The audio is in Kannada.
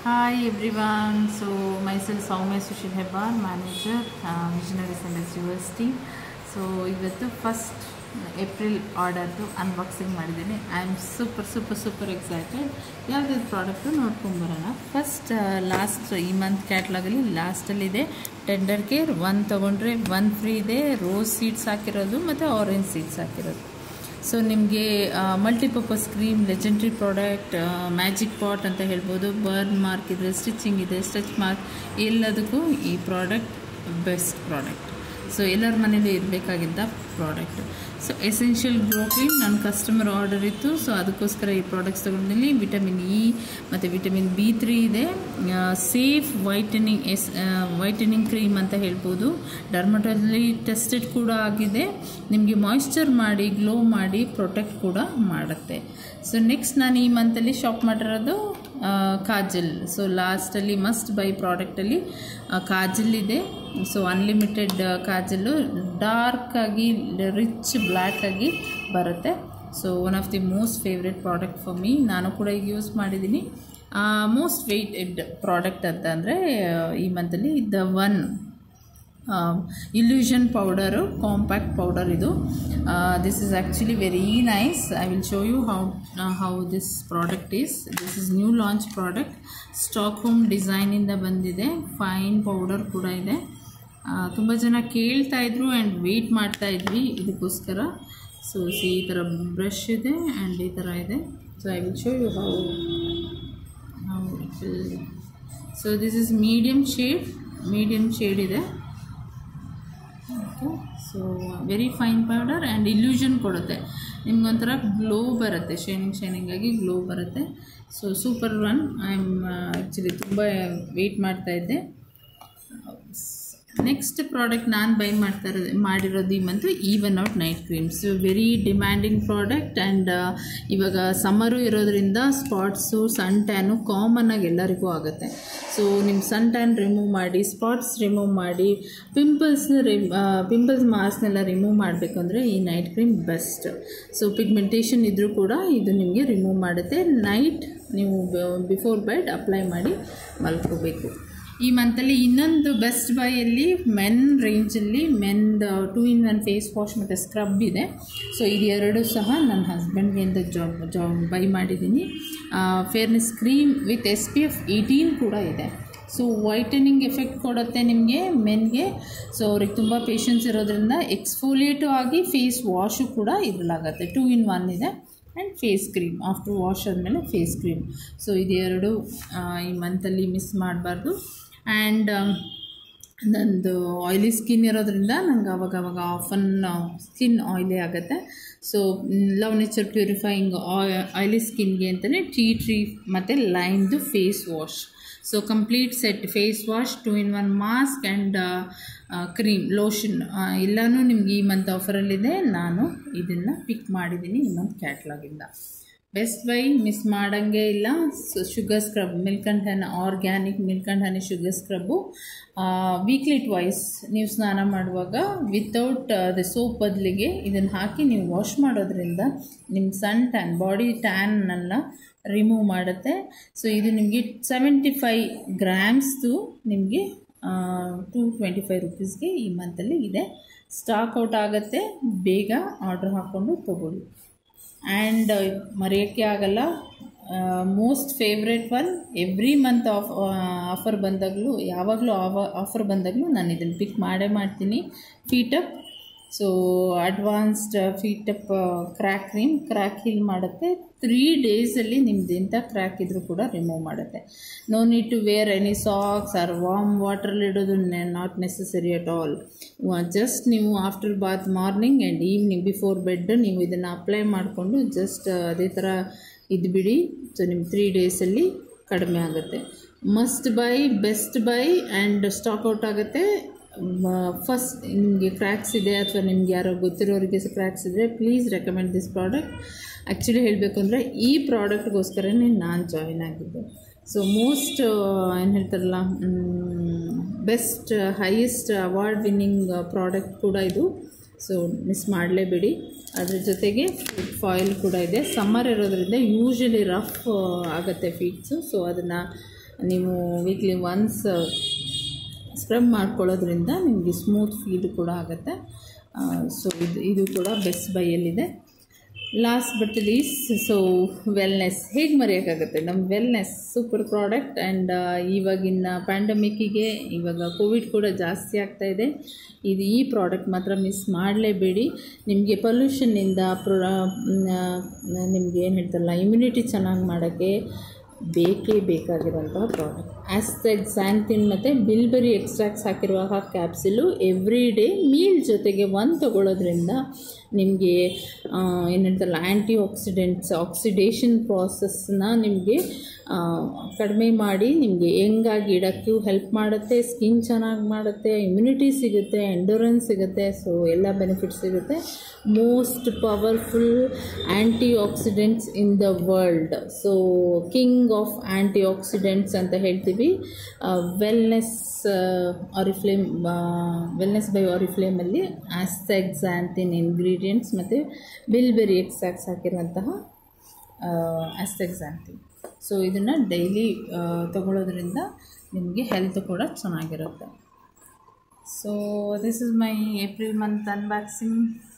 Hi everyone. So myself Soumya Sushil Hebbar, manager, Visionary Centers University. So ಇವತ್ತು ಫಸ್ಟ್ ಏಪ್ರಿಲ್ ಆರ್ಡರ್ದು ಅನ್ಬಾಕ್ಸಿಂಗ್ ಮಾಡಿದ್ದೀನಿ. I am super excited. ಯಾವುದಾದ್ರು ಪ್ರಾಡಕ್ಟು ನೋಡ್ಕೊಂಬರೋಣ. ಫಸ್ಟ್ ಲಾಸ್ಟ್ ಈ ಮಂತ್ ಕ್ಯಾಟ್ಲಾಗಲ್ಲಿ ಲಾಸ್ಟಲ್ಲಿದೆ ಟೆಂಡರ್ ಕೇರ್. 1 ತೊಗೊಂಡ್ರೆ 1 ಫ್ರೀ ಇದೆ. ರೋಸ್ ಸೀಡ್ಸ್ ಹಾಕಿರೋದು ಮತ್ತು ಆರೆಂಜ್ ಸೀಡ್ಸ್ ಹಾಕಿರೋದು. ಸೊ ನಿಮಗೆ multipurpose cream, legendary product, magic pot ಅಂತ ಹೇಳ್ಬೋದು. ಬರ್ನ್ ಮಾರ್ಕ್ ಇದೆ, ಸ್ಟಿಚಿಂಗ್ ಇದೆ, ಸ್ಟಿಚ್ ಮಾರ್ಕ್, ಎಲ್ಲದಕ್ಕೂ ಈ ಪ್ರಾಡಕ್ಟ್ ಬೆಸ್ಟ್ ಪ್ರಾಡಕ್ಟ್. ಸೊ ಎಲ್ಲರ ಮನೇಲಿ ಇರಬೇಕಾಗಿದ್ದ product. So essential glow cream ನನ್ನ ಕಸ್ಟಮರ್ ಆರ್ಡರ್ ಇತ್ತು. ಸೊ ಅದಕ್ಕೋಸ್ಕರ ಈ ಪ್ರಾಡಕ್ಟ್ಸ್ ತೊಗೊಂಡಿದ್ದೀನಿ. ವಿಟಮಿನ್ ಇ ಮತ್ತು ವಿಟಮಿನ್ B3 ಇದೆ. ಸೇಫ್ ವೈಟನಿಂಗ್ ಕ್ರೀಮ್ ಅಂತ ಹೇಳ್ಬೋದು. ಡರ್ಮಟಲ್ಲಿ ಟೆಸ್ಟೆಡ್ ಕೂಡ ಆಗಿದೆ. ನಿಮಗೆ ಮಾಯಿಶ್ಚರ್ ಮಾಡಿ, ಗ್ಲೋ ಮಾಡಿ, ಪ್ರೊಟೆಕ್ಟ್ ಕೂಡ ಮಾಡುತ್ತೆ. ಸೊ ನೆಕ್ಸ್ಟ್ ನಾನು ಈ ಮಂತಲ್ಲಿ ಶಾಪ್ ಮಾಡಿರೋದು ಕಾಜಲ್. ಸೊ ಲಾಸ್ಟಲ್ಲಿ ಮಸ್ಟ್ ಬೈ ಪ್ರಾಡಕ್ಟಲ್ಲಿ ಕಾಜಲ್ ಇದೆ. ಸೊ ಅನ್ಲಿಮಿಟೆಡ್ ಕಾಜಲ್ಲು ಡಾರ್ಕಾಗಿ ರಿಚ್ ಬ್ಲ್ಯಾಕ್ ಆಗಿ ಬರುತ್ತೆ. So one of the most favourite product for me. ನಾನು ಕೂಡ ಈಗ ಯೂಸ್ ಮಾಡಿದ್ದೀನಿ. ಮೋಸ್ಟ್ ವೆಯ್ಟೆಡ್ ಪ್ರಾಡಕ್ಟ್ ಅಂತ ಅಂದರೆ ಈ ಮಂತಲ್ಲಿ the one illusion powder, compact powder ಇದು. This is actually very nice. I will show you how this product is. This is new launch product. Stockholm ಡಿಸೈನಿಂದ ಬಂದಿದೆ. ಫೈನ್ ಪೌಡರ್ ಕೂಡ ಇದೆ. ತುಂಬ ಜನ ಕೇಳ್ತಾಯಿದ್ರು ಆ್ಯಂಡ್ ವೆಯ್ಟ್ ಮಾಡ್ತಾಯಿದ್ವಿ ಇದಕ್ಕೋಸ್ಕರ. ಸೊ ಈ ಥರ ಬ್ರಷ್ ಇದೆ ಆ್ಯಂಡ್ ಈ ಥರ ಇದೆ. So I will show you how it will. So this is medium shade ಇದೆ. Okay, so very fine powder and illusion ಕೊಡುತ್ತೆ. ನಿಮ್ಗೊಂಥರ ಗ್ಲೋ ಬರುತ್ತೆ, ಶೈನಿಂಗ್ ಆಗಿ ಗ್ಲೋ ಬರುತ್ತೆ. So super one. I am actually ತುಂಬ ವೆಯ್ಟ್ ಮಾಡ್ತಾಯಿದ್ದೆ. ನೆಕ್ಸ್ಟ್ ಪ್ರಾಡಕ್ಟ್ ನಾನು ಬೈ ಮಾಡಿರೋದು ಈ month even out night creams. Very demanding product. And ಇವಾಗ ಸಮ್ಮರು ಇರೋದ್ರಿಂದ ಸ್ಪಾಟ್ಸು, ಸನ್ ಟ್ಯಾನು ಕಾಮನ್ನಾಗಿ ಎಲ್ಲರಿಗೂ ಆಗುತ್ತೆ. ಸೊ ನಿಮ್ಮ ಸನ್ ಟ್ಯಾನ್ ರಿಮೂವ್ ಮಾಡಿ, ಸ್ಪಾಟ್ಸ್ ರಿಮೂವ್ ಮಾಡಿ, ಪಿಂಪಲ್ಸ್ ಮಾರ್ಕ್ಸ್ನೆಲ್ಲ ರಿಮೂವ್ ಮಾಡಬೇಕು ಅಂದರೆ ಈ night cream best. So pigmentation ಇದ್ದರೂ ಕೂಡ ಇದು ನಿಮಗೆ ರಿಮೂವ್ ಮಾಡುತ್ತೆ. ನೈಟ್ ನೀವು ಬಿಫೋರ್ ಬೆಡ್ ಅಪ್ಲೈ ಮಾಡಿ ಮಲ್ಕೋಬೇಕು. ಈ ಮಂತಲ್ಲಿ ಇನ್ನೊಂದು ಬೆಸ್ಟ್ ಬೈಯಲ್ಲಿ ಮೆನ್ ರೇಂಜಲ್ಲಿ 2-in-1 ಫೇಸ್ ವಾಶ್ ಮತ್ತು ಸ್ಕ್ರಬ್ ಇದೆ. ಸೊ ಇದು ಎರಡು ಸಹ ನನ್ನ ಹಸ್ಬೆಂಡ್ಗೆ ಅಂತ ಜಾಬ್ ಬೈ ಮಾಡಿದ್ದೀನಿ. ಫೇರ್ನೆಸ್ ಕ್ರೀಮ್ ವಿತ್ SPF 18 ಕೂಡ ಇದೆ. ಸೊ ವೈಟನಿಂಗ್ ಎಫೆಕ್ಟ್ ಕೊಡುತ್ತೆ ನಿಮಗೆ ಮೆನ್ಗೆ. ಸೊ ಅವ್ರಿಗೆ ತುಂಬ ಪೇಷನ್ಸ್ ಇರೋದ್ರಿಂದ ಎಕ್ಸ್ಫೋಲಿಯೇಟು ಆಗಿ ಫೇಸ್ ವಾಶು ಕೂಡ ಇದರಲ್ಲಾಗತ್ತೆ. 2-in-1 ಇದೆ. And face cream after wash ಆದಮೇಲೆ ಫೇಸ್ ಕ್ರೀಮ್. ಸೊ ಇದೆರಡು ಈ ಮಂತಲ್ಲಿ ಮಿಸ್ ಮಾಡಬಾರ್ದು. ಆ್ಯಂಡ್ ನಂದು ಆಯ್ಲಿ ಸ್ಕಿನ್ ಇರೋದ್ರಿಂದ ನಂಗೆ ಆವಾಗ ಆಫನ್ ಸ್ಕಿನ್ ಆಯ್ಲಿ ಆಗುತ್ತೆ. So love nature purifying oily ಸ್ಕಿನ್ಗೆ ಅಂತಲೇ ಟೀ ಟ್ರೀ ಮತ್ತು ಲೈಮ್ದು face wash. So complete set face wash, 2-in-1 mask and cream, lotion ಎಲ್ಲನೂ ನಿಮ್ಗೆ ಈ ಮಂತ್ ಆಫರಲ್ಲಿದೆ. ನಾನು ಇದನ್ನು ಪಿಕ್ ಮಾಡಿದ್ದೀನಿ ಈ ಮಂತ್ ಕ್ಯಾಟ್ಲಾಗಿಂದ. ಬೆಸ್ಟ್ ಬೈ, ಮಿಸ್ ಮಾಡೋಂಗೆ ಇಲ್ಲ. Sugar scrub, milk and honey, organic milk and honey sugar scrub weekly twice ನೀವು ಸ್ನಾನ ಮಾಡುವಾಗ ವಿತೌಟ್ ದ ಸೋಪ್ ಬದಲಿಗೆ ಇದನ್ನು ಹಾಕಿ ನೀವು ವಾಶ್ ಮಾಡೋದ್ರಿಂದ ನಿಮ್ಮ ಸನ್ ಟ್ಯಾನ್, ಬಾಡಿ ಟ್ಯಾನ್ನೆಲ್ಲ ರಿಮೂವ್ ಮಾಡುತ್ತೆ. ಸೊ ಇದು ನಿಮಗೆ 75 ಗ್ರಾಮ್ಸ್ದು ನಿಮಗೆ 225 ರೂಪೀಸ್ಗೆ ಈ ಮಂತಲ್ಲಿ ಇದೆ. ಸ್ಟಾಕ್ ಔಟ್ ಆಗುತ್ತೆ. ಬೇಗ ಆರ್ಡ್ರ್ ಹಾಕ್ಕೊಂಡು ತೊಗೊಳ್ಳಿ. ಆ್ಯಂಡ್ ಮರೆಯೋಕ್ಕೆ ಆಗಲ್ಲ, most favourite one. Every month offer ಬಂದಾಗಲೂ, ಯಾವಾಗಲೂ ಆಫರ್ ಬಂದಾಗಲೂ ನಾನು ಇದನ್ನು ಪಿಕ್ ಮಾಡ್ತೀನಿ. Feet up. So advanced feet up crack cream, crack heal ಮಾಡುತ್ತೆ. 3 ಡೇಸಲ್ಲಿ ನಿಮ್ದು ಎಂಥ ಕ್ರ್ಯಾಕ್ ಇದ್ರೂ ಕೂಡ ರಿಮೂವ್ ಮಾಡುತ್ತೆ. No need to wear any socks or warm ವಾಟ್ರಲ್ಲಿ ಇಡೋದು not necessary at all. Just ನೀವು after bath morning and evening before bed ನೀವು ಇದನ್ನು ಅಪ್ಲೈ ಮಾಡಿಕೊಂಡು ಜಸ್ಟ್ ಅದೇ ಥರ ಇದ್ಬಿಡಿ. ಸೊ ನಿಮ್ಮ 3 ಡೇಸಲ್ಲಿ ಕಡಿಮೆ ಆಗುತ್ತೆ. Must buy, best buy and stock out ಆಗುತ್ತೆ. ಫಸ್ಟ್ ನಿಮಗೆ ಕ್ರ್ಯಾಕ್ಸ್ ಇದೆ ಅಥವಾ ನಿಮ್ಗೆ ಯಾರೋ ಗೊತ್ತಿರೋರಿಗೆ ಕ್ರ್ಯಾಕ್ಸ್ ಇದ್ದರೆ please recommend this product. Actually ಹೇಳಬೇಕು ಅಂದರೆ ಈ ಪ್ರಾಡಕ್ಟ್ಗೋಸ್ಕರನೇ ನಾನು ಜಾಯಿನ್ ಆಗಿದ್ದೆ. ಸೊ ಮೋಸ್ಟ್ ಏನು ಹೇಳ್ತಾರಲ್ಲ, best highest award winning product ಕೂಡ ಇದು. ಸೊ ಮಿಸ್ ಮಾಡಲೇಬೇಡಿ. ಅದ್ರ ಜೊತೆಗೆ ಫಾಯಿಲ್ ಕೂಡ ಇದೆ. ಸಮ್ಮರ್ ಇರೋದ್ರಿಂದ ಯೂಶ್ವಲಿ ರಫ್ ಆಗುತ್ತೆ ಫೀಟ್ಸು. ಸೊ ಅದನ್ನು ನೀವು ವೀಕ್ಲಿ ಒನ್ಸ್ ಸ್ಕ್ರಬ್ ಮಾಡ್ಕೊಳ್ಳೋದ್ರಿಂದ ನಿಮಗೆ ಸ್ಮೂತ್ ಫೀಲ್ ಕೂಡ ಆಗುತ್ತೆ. ಸೊ ಇದು ಕೂಡ ಬೆಸ್ಟ್ ಬೈಯಲ್ಲಿದೆ. Last but least, so wellness ಹೇಗೆ ಮರೆಯೋಕ್ಕಾಗುತ್ತೆ, ನಮ್ಮ ವೆಲ್ನೆಸ್ ಸೂಪರ್ ಪ್ರಾಡಕ್ಟ್. ಆ್ಯಂಡ್ ಇವಾಗಿನ ಪ್ಯಾಂಡಮಿಕ್ಕಿಗೆ ಇವಾಗ ಕೋವಿಡ್ ಕೂಡ ಜಾಸ್ತಿ ಆಗ್ತಾಯಿದೆ. ಈ ಪ್ರಾಡಕ್ಟ್ ಮಾತ್ರ ಮಿಸ್ ಮಾಡಲೇಬೇಡಿ. ನಿಮಗೆ ಪೊಲ್ಯೂಷನ್ನಿಂದ ನಿಮ್ಗೆ ಏನು ಹೇಳ್ತಾರಲ್ಲ, ಇಮ್ಯುನಿಟಿ ಚೆನ್ನಾಗಿ ಮಾಡೋಕ್ಕೆ ಬೇಕೇ ಬೇಕಾಗಿರೋಂತಹ ಪ್ರಾಡಕ್ಟ್. ಆಸ್ಟೆಕ್ಸಾಂಥಿನ್ ಮತ್ತು ಬಿಲ್ಬೆರಿ ಎಕ್ಸ್ಟ್ರಾಕ್ಟ್ಸ್ ಹಾಕಿರುವ ಕ್ಯಾಪ್ಸಿಲು ಎವ್ರಿ ಡೇ ಮೀಲ್ ಜೊತೆಗೆ ಒಂದು ತೊಗೊಳ್ಳೋದ್ರಿಂದ ನಿಮಗೆ ಏನು ಹೇಳ್ತಾರಲ್ಲ, ಆಕ್ಸಿಡೇಷನ್ ಪ್ರಾಸೆಸ್ನ ನಿಮಗೆ ಕಡಿಮೆ ಮಾಡಿ ನಿಮಗೆ ಯಂಗಾಗಿ ಇಡೋಕ್ಕೂ ಹೆಲ್ಪ್ ಮಾಡುತ್ತೆ, ಸ್ಕಿನ್ ಚೆನ್ನಾಗಿ ಮಾಡುತ್ತೆ, ಇಮ್ಯುನಿಟಿ ಸಿಗುತ್ತೆ, ಎಂಡೂರೆನ್ಸ್ ಸಿಗುತ್ತೆ. ಸೊ ಎಲ್ಲ ಬೆನಿಫಿಟ್ಸ್ ಸಿಗುತ್ತೆ. Most powerful antioxidants in the world. So king of antioxidants ಅಂತ ಹೇಳ್ತೀವಿ. ವೆಲ್ನೆಸ್ ಬೈ ಆರಿಫ್ಲೇಮಲ್ಲಿ ಆಸ್ಟೆಕ್ಸಾಂಥಿನ್ ಇಂಗ್ರೀಡಿಯೆಂಟ್ಸ್ ಮತ್ತು ಬಿಲ್ಬೆರಿ ಎಕ್ಸ್ಟ್ರಾಕ್ಟ್ಸ್ ಹಾಕಿರುವಂತಹ ಆಸ್ಟೆಕ್ಸಾಂಥಿನ್. ಸೊ ಇದನ್ನು ಡೈಲಿ ತಗೊಳ್ಳೋದ್ರಿಂದ ನಿಮಗೆ ಹೆಲ್ತ್ ಕೂಡ ಚೆನ್ನಾಗಿರುತ್ತೆ. So this is my April month unboxing.